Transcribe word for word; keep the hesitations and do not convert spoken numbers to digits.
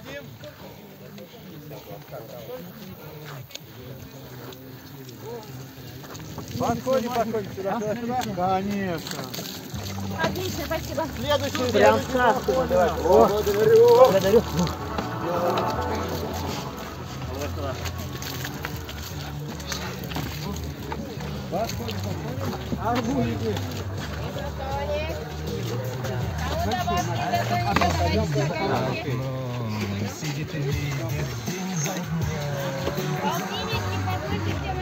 Подходи, подходи сюда, сюда, сюда. Конечно. Отлично, спасибо. Следующий. Прям так. Давай. О, благодарю. Благодарю. Подходи, подходи. Арбузики. Кому-то вас приготовили. Сидите, не забудьте. Полтинник не побудете.